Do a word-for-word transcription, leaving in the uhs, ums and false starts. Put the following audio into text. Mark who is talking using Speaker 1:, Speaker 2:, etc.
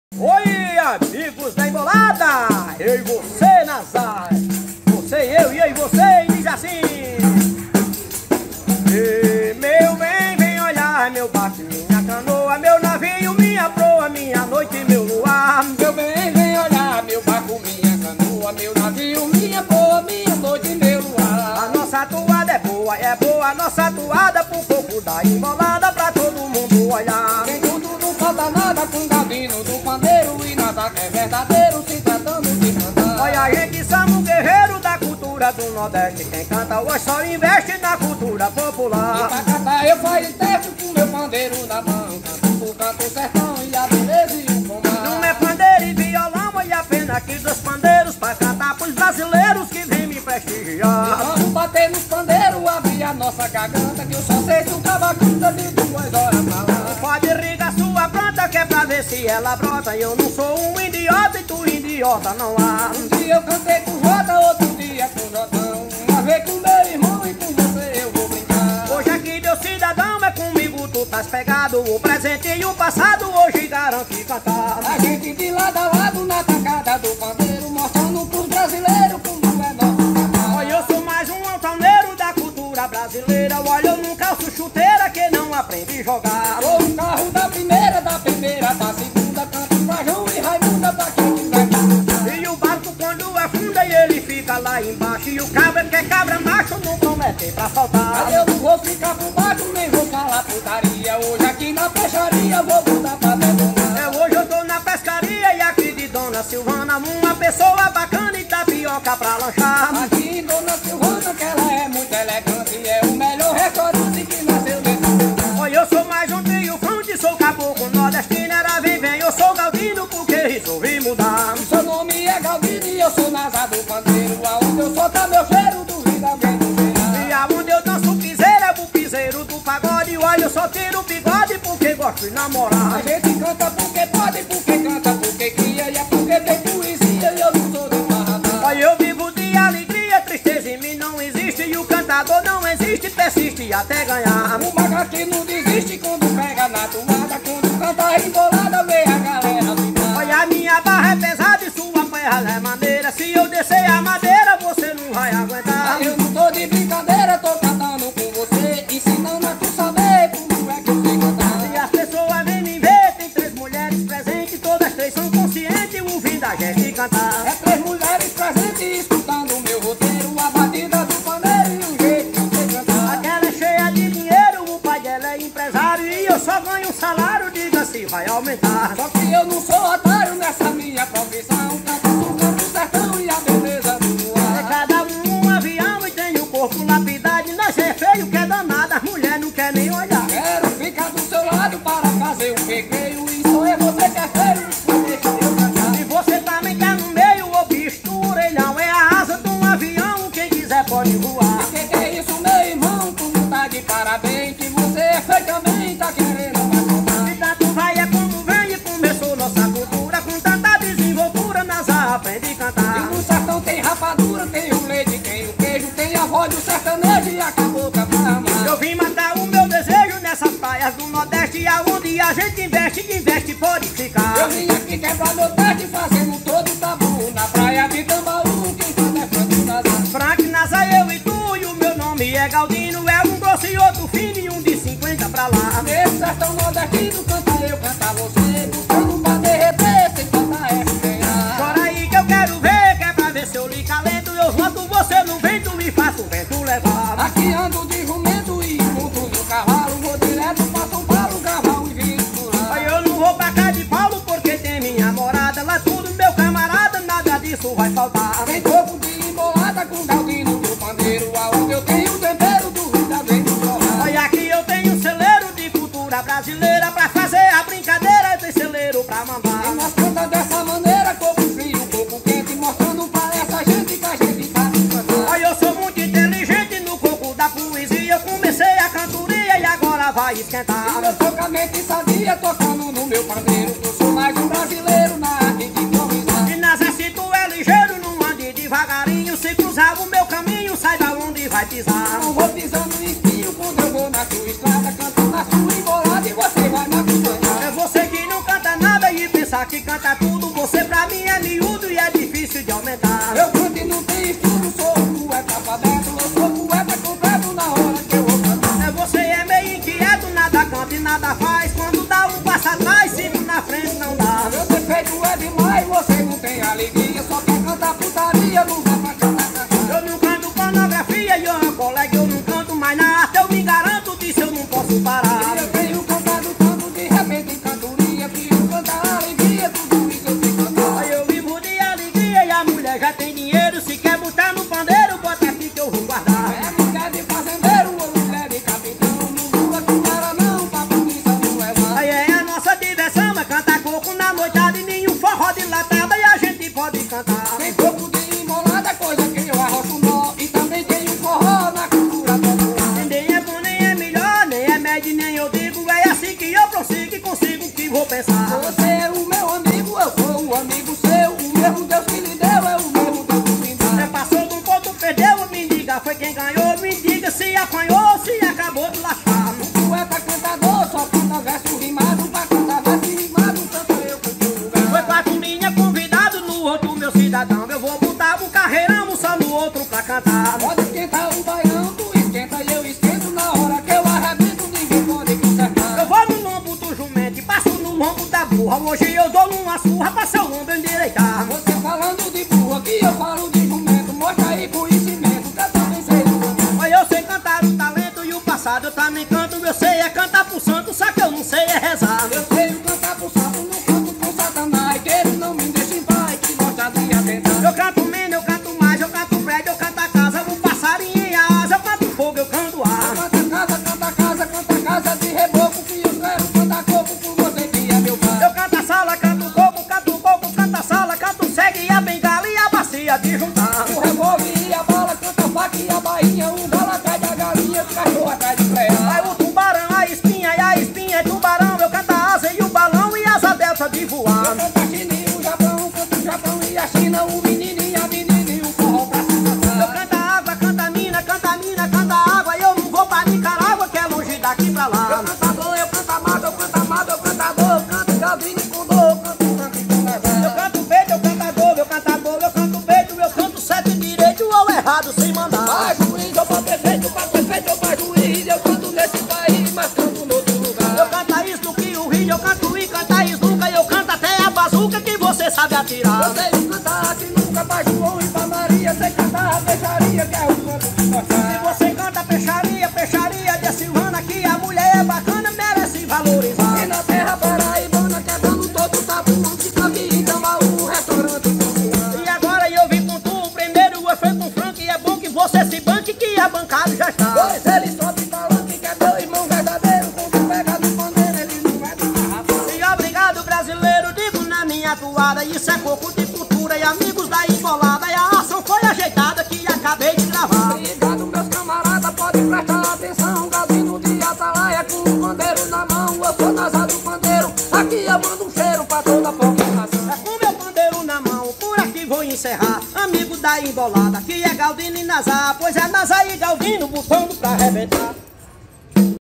Speaker 1: Oi, amigos da Embolada! Eu e você, Nazar! Você e eu, e eu e você, e diz assim: e meu bem, vem olhar meu barco, minha canoa, meu navio, minha proa, minha noite, meu luar.
Speaker 2: Meu bem, vem olhar meu barco, minha canoa, meu navio, minha proa, minha noite, meu luar.
Speaker 1: A nossa toada é boa, é boa a nossa toada, por pouco da Embolada pra todo mundo olhar.
Speaker 2: Tem tudo, não falta nada, com galdino do pandeiro e nada que é verdadeiro, se tratando de cantar.
Speaker 1: Olha, a gente somos guerreiro da cultura do Nordeste. Quem canta hoje só investe na cultura
Speaker 2: E
Speaker 1: popular.
Speaker 2: pra cantar eu faço teste com meu pandeiro na mão, canto por canto o sertão e a beleza e o pomar.
Speaker 1: Não é pandeiro e violão, olha a pena aqui dos pandeiros pra cantar pros brasileiros que vêm me
Speaker 2: E
Speaker 1: prestigiar.
Speaker 2: vamos bater nos pandeiros, abrir a nossa garganta, que eu só sei se o cavaco canta de duas horas pra lá.
Speaker 1: Pode irrigar sua planta que é pra ver se ela brota. Eu não sou um idiota e tu idiota não há.
Speaker 2: Um dia eu cantei com Jota, outro dia com Jotão, uma vez com meu irmão e com você eu vou brincar.
Speaker 1: Hoje aqui meu cidadão é comigo, tu estás pegado. O presente e o passado hoje garante cantar.
Speaker 2: A gente de lado a lado na tacada do pandeiro, mostrando pros brasileiros como é nosso cantar.
Speaker 1: Olha, eu sou mais um altaneiro da cultura brasileira. Olha, eu não calço chuteira que não aprendi a jogar.
Speaker 2: Sou o carro da primeira, da primeira pra segunda, canto pra João e Raimunda pra quem quiser cantar.
Speaker 1: E o barco quando afunda e ele fica lá embaixo. E o cabra que é cabra macho não promete pra faltar.
Speaker 2: Mas eu não vou ficar por baixo, nem vou falar putaria. Hoje aqui na peixaria vou botar pra detonar.
Speaker 1: É, hoje eu tô na pescaria e aqui de Dona Silvana, uma pessoa bacana e tapioca pra lanchar.
Speaker 2: Aqui em Dona Silvana, que ela é muito elegante, e é o melhor restaurante que nasceu nesse lugar.
Speaker 1: Olha, eu sou mais um trio fronte, sou caboclo nordestino. Era vem, vem, eu sou galdino porque resolvi mudar.
Speaker 2: Seu nome é Galdino e eu sou Nazar do pandeiro, aonde eu sou tá meu cheiro, duvido alguém não
Speaker 1: E
Speaker 2: verá.
Speaker 1: aonde eu danço piseiro é o piseiro do pagode. Olha, eu só tiro o bigode porque gosto de namorar.
Speaker 2: A gente canta porque pode, porque canta, porque cria, e é porque tem poesia e eu não sou de farrapada.
Speaker 1: Olha, eu vivo de alegria, tristeza em mim não existe. E o cantador não existe, persiste até ganhar.
Speaker 2: O macaque não desiste quando pega na toada, quando canta embolada, vê a galera vibrar.
Speaker 1: Olha, a minha barra é pesada e sua perna é maneira. Se eu descer a madeira, você não vai aguentar.
Speaker 2: Eu não tô de brincadeira, tô cantando com você, ensinando a tu saber como é que eu sei cantar.
Speaker 1: E as pessoas vêm me ver, tem três mulheres presentes. Todas três são conscientes, ouvindo a gente cantar.
Speaker 2: É três mulheres presentes, escutando o meu roteiro, a batida do pandeiro e o jeito que eu sei cantar.
Speaker 1: Aquela é cheia de dinheiro, o pai dela é empresário. E eu só ganho um salário, diga se vai aumentar.
Speaker 2: Só que eu não sou otário nessa minha profissão, canto por canto o sertão e a beleza do
Speaker 1: É
Speaker 2: ar.
Speaker 1: cada um um avião e tem o corpo lapidado. E nós é feio que é danada, as mulheres não querem nem olhar.
Speaker 2: Quero ficar do seu lado para fazer um pequeno, e só é você que é feio, mas deixa eu cantar.
Speaker 1: E você também tá no meio, ô bicho do orelhão. É a asa de um avião, quem quiser pode voar.
Speaker 2: Que que é isso, meu irmão? Tu não tá de parabéns, que você é feio também, tá querendo me contar.
Speaker 1: E tanto vai é como vem e começou nossa cultura. Com tanta desenvoltura, Nazar aprende a
Speaker 2: E
Speaker 1: cantar.
Speaker 2: no sertão tem rapadura, tem o leite, tem o queijo, tem a voz do sertanejo e a cabocla pra amar.
Speaker 1: Eu vim matar o meu desejo nessas praias do Nordeste. Aonde a gente investe, investe pode ficar.
Speaker 2: Eu vim aqui quebrar meu teste, fazendo todo tabu, na praia de Tambaú, quem canta é Franco Nazar.
Speaker 1: Frank, Nazar, eu e tu, e o meu nome é Galdino. É um grosso e outro fino e um de cinquenta pra lá.
Speaker 2: Nesse sertão nordestino, canta eu, canta você, buscando pra derreter, sem cantar é ganhar.
Speaker 1: Chora aí que eu quero ver, que é pra ver se eu lhe calento. Eu voto você no vento e faço o vento levar.
Speaker 2: Aqui ando de jumento e monto no cavalo, vou direto pra São Paulo, cavalo e viro por lá.
Speaker 1: Aí eu não vou pra cá de Paulo porque tem minha morada. Lá tudo meu camarada, nada disso vai faltar.
Speaker 2: Tem corpo de embolada com galdino do pandeiro, aonde eu tenho o tempero do Rio da Vem do Forró.
Speaker 1: Olha aqui eu tenho um celeiro de cultura brasileira. Pra fazer a brincadeira tem celeiro pra
Speaker 2: E
Speaker 1: mandar.
Speaker 2: nós canta dessa maneira, corpo frio, corpo quente, mostrando pra essa gente que a gente sabe cantar.
Speaker 1: Olha, eu sou muito inteligente no coco da poesia. Eu comecei a cantoria e agora vai esquentar.
Speaker 2: Eu sou com a mente sadia, tocando no meu pandeiro, eu sou mais um brasileiro na arte de improvisar.
Speaker 1: E Nazar, se tu é ligeiro, não ande devagarinho. Se cruzar o meu caminho, saiba onde vai pisar.
Speaker 2: Não vou pisando em espinho quando eu vou na sua estrada, canto na sua embolada e você vai me acompanhar.
Speaker 1: É você que não canta nada e pensa que canta tudo, você pra mim é miúdo e é difícil de aumentar.
Speaker 2: Eu canto e não tenho estudo, sou poeta alfabeto, eu sou poeta completo na hora que eu vou cantar.
Speaker 1: É, você é meio inquieto, nada canta e nada faz, quando dá um passo atrás, cinco na frente não dá.
Speaker 2: Meu defeito é demais, você não tem alegria, só quer cantar putaria, não dá pra cantar.
Speaker 1: Eu não canto pornografia e ô colega, eu não canto mais na arte, eu me garanto disso, eu não posso parar.
Speaker 2: Eu tenho cantado tanto, de repente em cantoria, preciso cantar alegria, tudo isso eu sei cantar.
Speaker 1: Eu vivo de alegria e a mulher já tem dinheiro, se quer botar no pandeiro, bota aqui que eu vou guardar.
Speaker 2: É mulher de fazendeiro ou mulher de capitão, não dura com cara não, pra polícia não é mais.
Speaker 1: Aí é a nossa diversão, é cantar coco na noitada e nenhum forró de latada e a gente pode cantar.
Speaker 2: Tem coco de embolada, coisa que eu arrocho nó, e também tem um forró na cultura popular.
Speaker 1: Nem é bom, nem é melhor, nem é médio, nem eu digo, é assim que eu prossigo e consigo o que vou pensar.
Speaker 2: Você é o meu amigo, eu sou o amigo seu, o mesmo Deus que lhe deu é o mesmo Deus que me dá.
Speaker 1: Você passou de um ponto, perdeu, me diga, foi quem ganhou, me diga se apanhou, se acabou de lascar.
Speaker 2: Poeta cantador, só canta verso rimado, pra cantar verso rimado, tanto eu que o lugar.
Speaker 1: Foi quatro minha convidado, no outro meu cidadão, eu vou botar um carreirão só no outro pra cantar.
Speaker 2: Pode esquentar o baião, tu esquenta e eu esquento, na hora que eu arrebento, ninguém pode consertar.
Speaker 1: Eu vou no lombo do jumento e passo no lombo da burra, hoje eu dou numa surra pra seu lombo endireitar.
Speaker 2: Você falando de burra, que eu falo de jumento, mostra aí conhecimento, que eu também sei do canto.
Speaker 1: Mas eu sei cantar o talento e o passado, eu também canto, eu sei é cantar pro santo, só que eu não sei é rezar.
Speaker 2: Eu sei cantar pro santo, não canto pro satanás, que ele não me deixa em paz, que gosta de atentar.
Speaker 1: Eu canto menos, eu canto mais, eu canto prédio, eu canto a casa, um passarinho em asa, eu canto fogo, eu canto ar.
Speaker 2: Canta casa, canta casa, canta casa de reboco, que eu quero cantar coco por você que é meu pai.
Speaker 1: Eu canto a sala, canto o coco, canto o coco, canto a sala, canto o segue e a bengala e a bacia de juntar.
Speaker 2: O revólver e a bala, canta a faca e a bainha, o galo atrás da galinha, o cachorro atrás de frear.
Speaker 1: Aí o tubarão, a espinha e a espinha é tubarão, eu canto a asa e o balão e asa delta de voar.
Speaker 2: Eu canto a China e o Japão, canto o Japão e a China, o menino e a menina e o forró pra se
Speaker 1: Eu
Speaker 2: dançar.
Speaker 1: canto a água, canto a mina, canto a mina, canto a água, e eu não vou pra Nicarágua, que é longe daqui pra
Speaker 2: Eu
Speaker 1: lá.
Speaker 2: canto a dor, eu canto amado, eu canto amado, eu canto a dor, canto Galdino com dor, canto canto e canto
Speaker 1: Eu canto peito, eu canto a dor, eu canto a dor, eu canto peito, eu canto certo e direito ou errado sem mandar.
Speaker 2: Pra juiz ou pra prefeito, pra prefeito ou pra juiz, eu canto nesse país, mas canto no outro lugar.
Speaker 1: Eu canto a isso que o rio, eu canto e canto a isso nunca, eu canto até a bazuca que você sabe atirar.
Speaker 2: Eu sei cantar assim nunca pra João e pra Maria, sei cantar a peixaria, que é o canto de
Speaker 1: Se
Speaker 2: gostar.
Speaker 1: você canta peixaria, peixaria de Silvana, que a mulher é bacana, merece valorizar.
Speaker 2: E na terra paraibana, quebrando todo o tabu, de Campi e Tambaú, restaurante popular.
Speaker 1: E agora eu vim com tu, o primeiro eu fui com o Frank, e é bom que você se banque, que a bancada já está.
Speaker 2: Pois ele sobe falando que é meu irmão verdadeiro, quando pega no pandeiro, ele não é do carrapato.
Speaker 1: E obrigado brasileiro, digo na minha toada, isso é coco de cultura e amigos da embolada, e a ação foi ajeitada que acabei de gravar.
Speaker 2: Obrigado, meus camaradas, pode prestar atenção, Galdino de Atalaia com o pandeiro na mão, eu sou Nazar do pandeiro, aqui eu mando um cheiro pra toda a população.
Speaker 1: É com meu pandeiro na mão, por aqui vou encerrar. Amigo da embolada, que é Galdino e Nazar, pois é Nazar e Galdino botando pra arrebentar.